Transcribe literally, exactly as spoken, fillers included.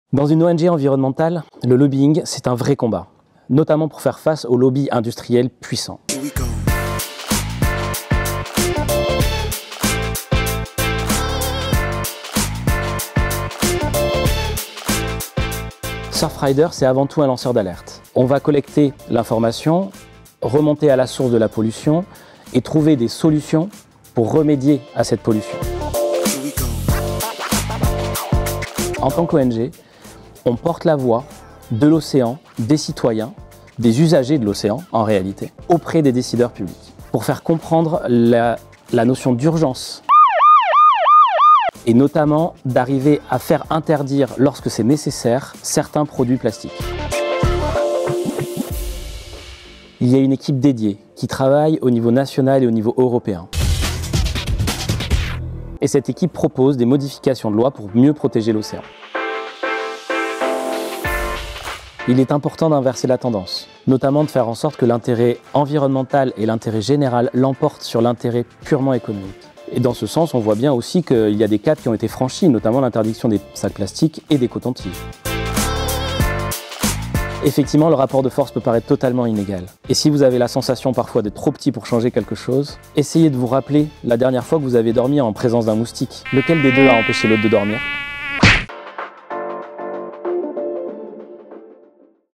Dans une O N G environnementale, le lobbying, c'est un vrai combat, notamment pour faire face aux lobbies industriels puissants. Surfrider, c'est avant tout un lanceur d'alerte. On va collecter l'information, remonter à la source de la pollution et trouver des solutions pour remédier à cette pollution. En tant qu'O N G, on porte la voix de l'océan, des citoyens, des usagers de l'océan en réalité, auprès des décideurs publics, pour faire comprendre la, la notion d'urgence et notamment d'arriver à faire interdire, lorsque c'est nécessaire, certains produits plastiques. Il y a une équipe dédiée qui travaille au niveau national et au niveau européen. Et cette équipe propose des modifications de loi pour mieux protéger l'océan. Il est important d'inverser la tendance, notamment de faire en sorte que l'intérêt environnemental et l'intérêt général l'emportent sur l'intérêt purement économique. Et dans ce sens, on voit bien aussi qu'il y a des caps qui ont été franchis, notamment l'interdiction des sacs plastiques et des cotons-tiges. Effectivement, le rapport de force peut paraître totalement inégal. Et si vous avez la sensation parfois d'être trop petit pour changer quelque chose, essayez de vous rappeler la dernière fois que vous avez dormi en présence d'un moustique. Lequel des deux a empêché l'autre de dormir ?